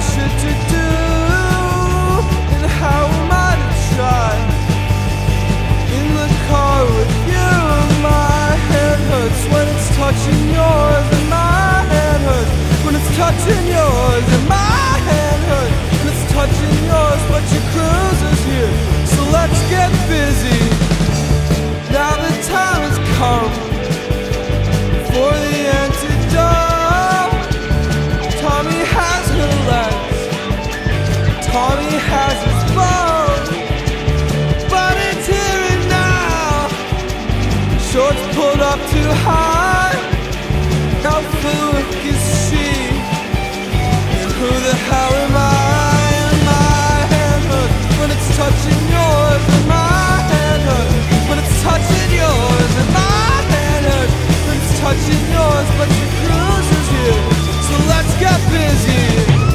shit to do, and how am I to try? In the car with you, my hand hurts when it's touching yours, and my hand hurts when it's touching yours, and my hand hurts when it's touching yours. But your cruise is here, so let's get busy. Now the time has come for the antidote. Tommy has her legs, Tommy has his bones, but it's here and now. Shorts pulled up too high, how fluid is she? And who the hell am I? And my hand hurts when it's touching yours, and my hand hurts when it's touching yours, and my hand hurts when it's touching yours. But your cruise is here, so let's get busy.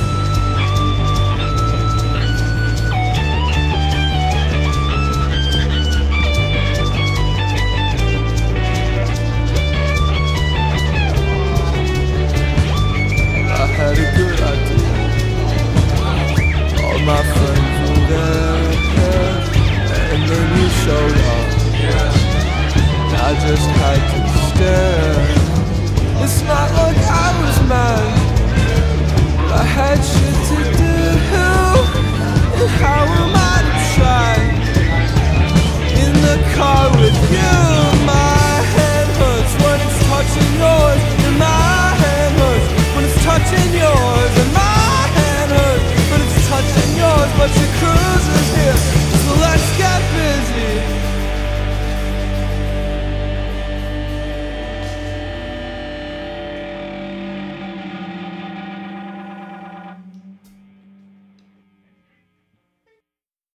I had a good idea, all my friends were there, and then you showed up. I just had to stare. It's not like I was mad, I had shit to do, and how am I to try? In the car with you,